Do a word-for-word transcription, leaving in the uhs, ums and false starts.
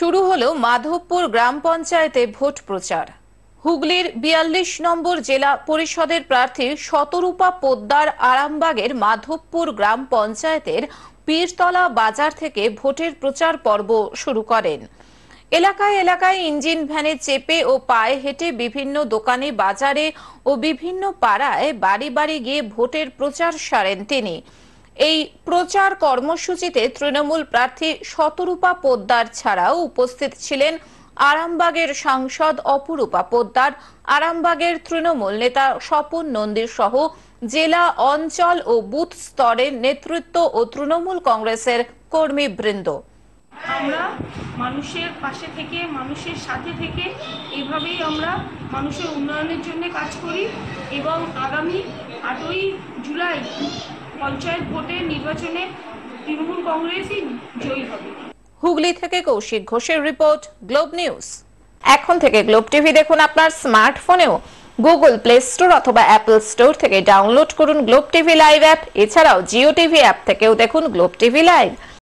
শুরু হলো মাধবপুর গ্রাম পঞ্চায়েতে ভোট প্রচার। হুগলির বিয়াল্লিশ নম্বর জেলা পরিষদের প্রার্থী শতরূপা পোদ্দার আরামবাগের মাধবপুর গ্রাম পঞ্চায়েতের পীরতলা বাজার থেকে ভোটের প্রচার পর্ব শুরু করেন। এলাকায় এলাকায় ইঞ্জিন ভ্যানে চেপে ও পায়ে হেঁটে বিভিন্ন দোকানে, বাজারে ও বিভিন্ন পাড়ায় বাড়ি বাড়ি গিয়ে ভোটের প্রচার সারেন তিনি। এই প্রচার কর্মসূচিতে তৃণমূল প্রার্থী শতরূপা পোদ্দার ছাড়াও উপস্থিত ছিলেন আরামবাগের সাংসদ অপরূপা পোদ্দার, আরামবাগের তৃণমূল নেতা স্বপন নন্দী সহ জেলা, অঞ্চল ও বুথ স্তরের নেতৃত্ব ও তৃণমূল কংগ্রেসের কর্মীবৃন্দ। আমরা মানুষের পাশে থেকে, মানুষের সাথে থেকে এভাবেই আমরা মানুষের উন্নয়নের জন্য কাজ করি এবং আগামী আটই জুলাই পঞ্চায়েত ভোটের নির্বাচনে তৃণমূল কংগ্রেসই জয়ী হবে। হুগলি থেকে কৌশিক ঘোষের রিপোর্ট, গ্লোব নিউজ। এখন থেকে গ্লোব টিভি দেখুন আপনার স্মার্টফোনেও। গুগল প্লে স্টোর অথবা অ্যাপল স্টোর থেকে ডাউনলোড করুন গ্লোব টিভি লাইভ অ্যাপ। এছাড়াও জিও টিভি অ্যাপ থেকেও দেখুন গ্লোব টিভি লাইভ।